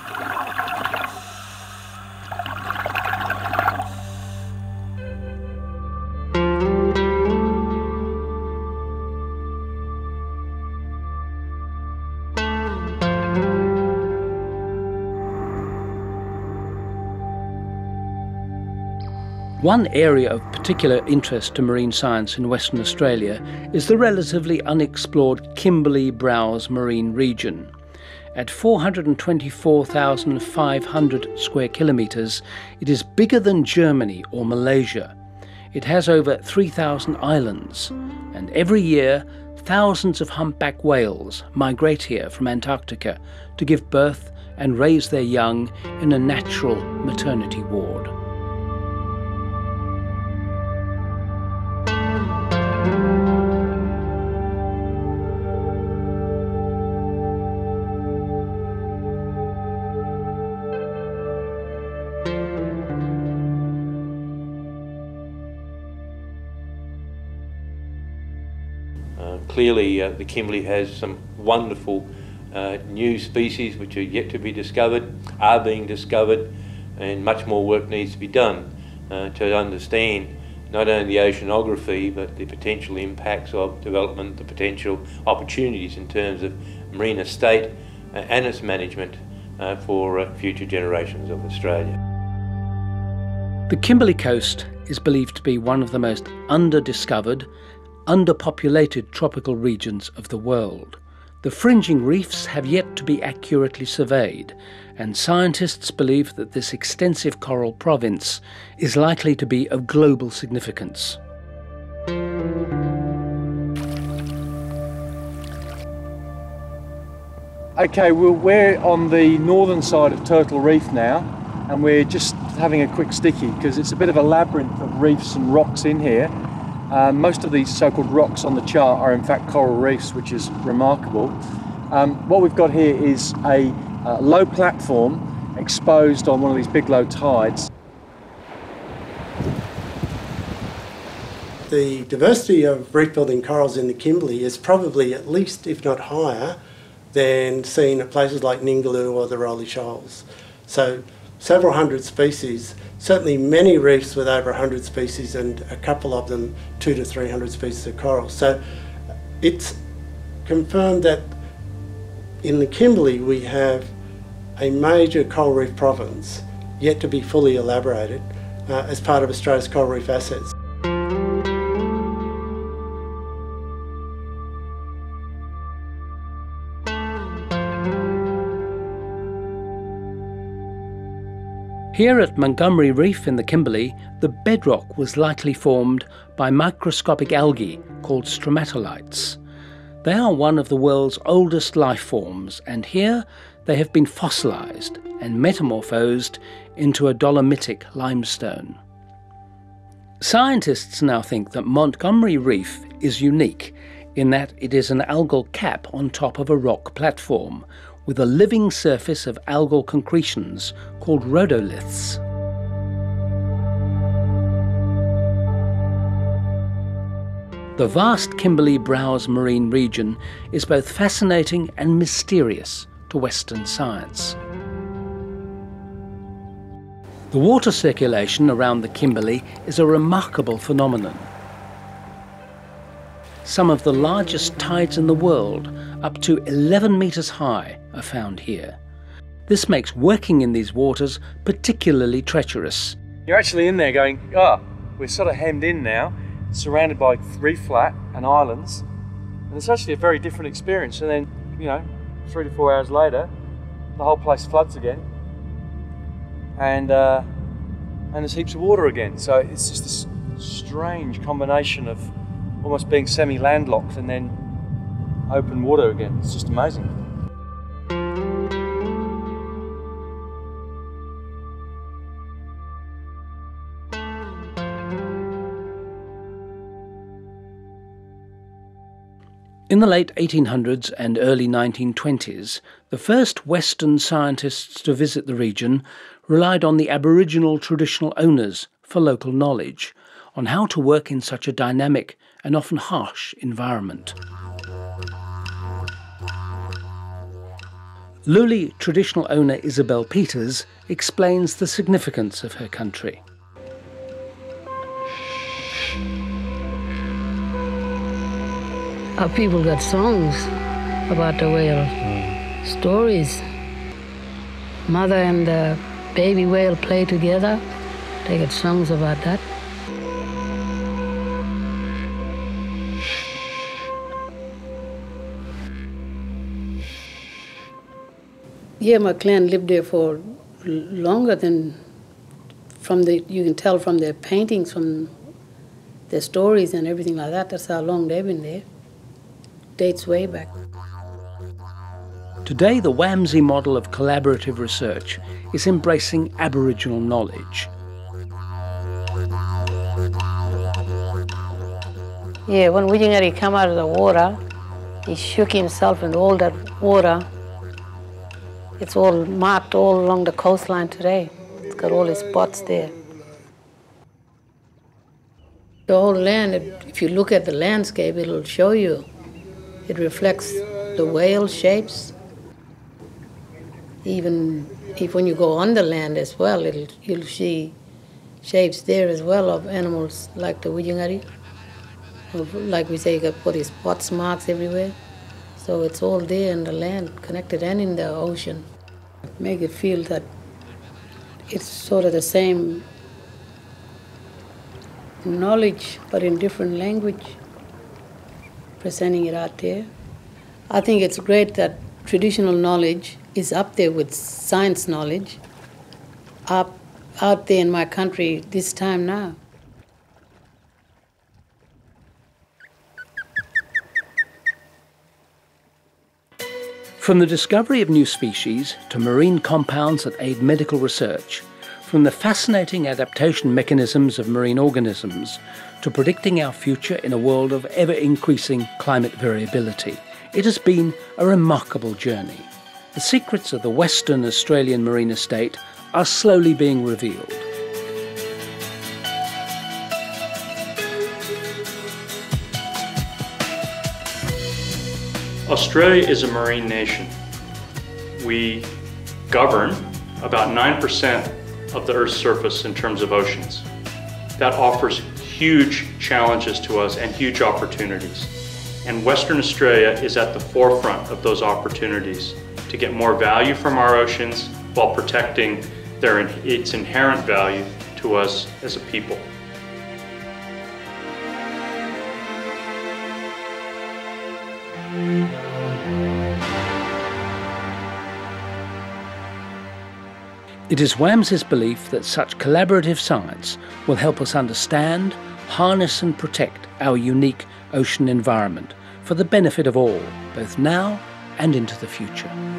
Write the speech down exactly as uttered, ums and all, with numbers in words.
One area of particular interest to marine science in Western Australia is the relatively unexplored Kimberley Browse marine region. At four hundred twenty-four thousand five hundred square kilometres, it is bigger than Germany or Malaysia. It has over three thousand islands, and every year thousands of humpback whales migrate here from Antarctica to give birth and raise their young in a natural maternity ward. Uh, clearly uh, the Kimberley has some wonderful uh, new species which are yet to be discovered, are being discovered, and much more work needs to be done uh, to understand not only the oceanography but the potential impacts of development, the potential opportunities in terms of marine estate uh, and its management uh, for uh, future generations of Australia. The Kimberley coast is believed to be one of the most under-discovered, underpopulated tropical regions of the world. The fringing reefs have yet to be accurately surveyed, and scientists believe that this extensive coral province is likely to be of global significance. Okay, well, we're on the northern side of Turtle Reef now, and we're just having a quick sticky because it's a bit of a labyrinth of reefs and rocks in here. Uh, most of these so-called rocks on the chart are in fact coral reefs, which is remarkable. Um, what we've got here is a uh, low platform exposed on one of these big low tides. The diversity of reef-building corals in the Kimberley is probably at least, if not higher, than seen at places like Ningaloo or the Rolly Shoals. So several hundred species, certainly many reefs with over one hundred species, and a couple of them two to three hundred species of coral. So it's confirmed that in the Kimberley we have a major coral reef province yet to be fully elaborated uh, as part of Australia's coral reef assets. Here at Montgomery Reef in the Kimberley, the bedrock was likely formed by microscopic algae called stromatolites. They are one of the world's oldest life forms, and here they have been fossilised and metamorphosed into a dolomitic limestone. Scientists now think that Montgomery Reef is unique in that it is an algal cap on top of a rock platform, with a living surface of algal concretions called rhodoliths. The vast Kimberley Browse marine region is both fascinating and mysterious to Western science. The water circulation around the Kimberley is a remarkable phenomenon. Some of the largest tides in the world, up to eleven metres high, are found here. This makes working in these waters particularly treacherous. You're actually in there going, oh, we're sort of hemmed in now, surrounded by reef flat and islands, and it's actually a very different experience. And then, you know, three to four hours later, the whole place floods again, and uh, and there's heaps of water again. So it's just this strange combination of almost being semi-landlocked and then open water again. It's just amazing. In the late eighteen hundreds and early nineteen twenties, the first Western scientists to visit the region relied on the Aboriginal traditional owners for local knowledge on how to work in such a dynamic and often harsh environment. Luli traditional owner Isabel Peters explains the significance of her country. Our people got songs about the whale, mm. stories. Mother and the baby whale play together. They got songs about that. Yeah, my clan lived there for longer than from the, you can tell from their paintings, from their stories and everything like that. That's how long they've been there. Dates way back. Today, the WAMS model of collaborative research is embracing Aboriginal knowledge. Yeah, when Wujingari came out of the water, he shook himself and all that water, it's all marked all along the coastline today. It's got all his spots there. The whole land, if you look at the landscape, it'll show you. It reflects the whale shapes. Even if when you go on the land as well, it'll, you'll see shapes there as well of animals like the Wujingari. Like we say, you got put his spots marks everywhere. So it's all there in the land, connected, and in the ocean. Make it feel that it's sort of the same knowledge, but in different language, presenting it out there. I think it's great that traditional knowledge is up there with science knowledge, up out there in my country this time now. From the discovery of new species to marine compounds that aid medical research, from the fascinating adaptation mechanisms of marine organisms to predicting our future in a world of ever-increasing climate variability, it has been a remarkable journey. The secrets of the Western Australian marine estate are slowly being revealed. Australia is a marine nation. We govern about nine percent of the Earth's surface in terms of oceans. That offers huge challenges to us and huge opportunities. And Western Australia is at the forefront of those opportunities to get more value from our oceans while protecting their, its inherent value to us as a people. It is WAMS's belief that such collaborative science will help us understand, harness and protect our unique ocean environment for the benefit of all, both now and into the future.